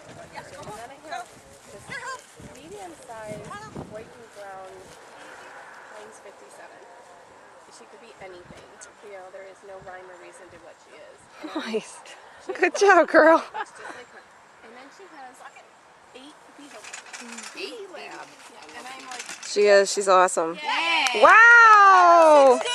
And then I have this medium-sized white and brown times 57. She could be anything. You know, there is no rhyme or reason to what she is. Nice. Good job, girl. Just like her. And then she has 8 beetle. 8 labs. Yeah. And I'm like, She is. She's awesome. yeah. Wow!